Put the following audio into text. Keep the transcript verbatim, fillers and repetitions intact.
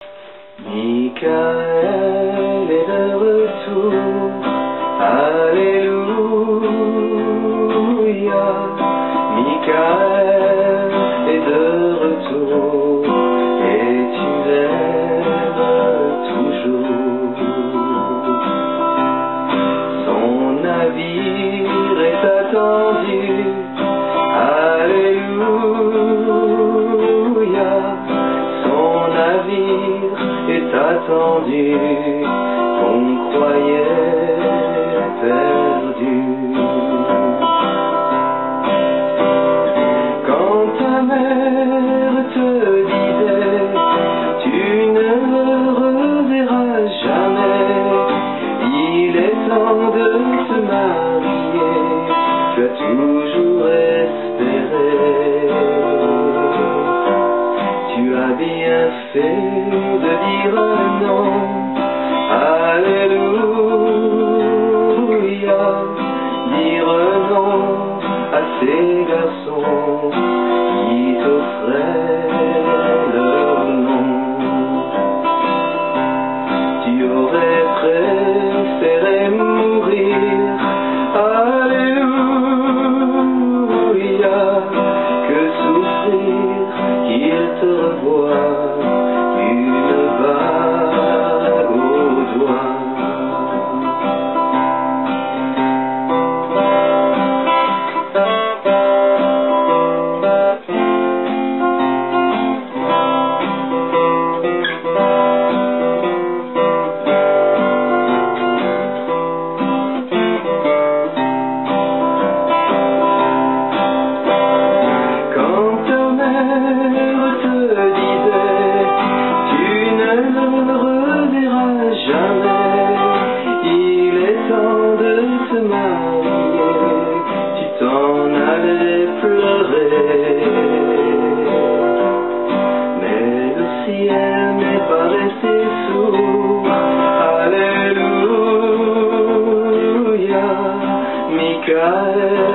Michael est de retour, Alléluia. Michael est de retour, et tu l'aimes toujours. Son navire est attendu, Alléluia. Son navire est attendu, qu'on croyait perdu. Quand ta mère te disait, tu ne le reverras jamais, il est temps de te marier, tu as toujours espéré. Tu as bien fait de dire non, Alléluia. Dire non à ces garçons qui t'offraient leur nom. Tu aurais préféré mourir, Alléluia, que souffrir qu'il te revoie une bague au doigt. Mais le ciel n'est pas resté sourd, Alléluia. Michael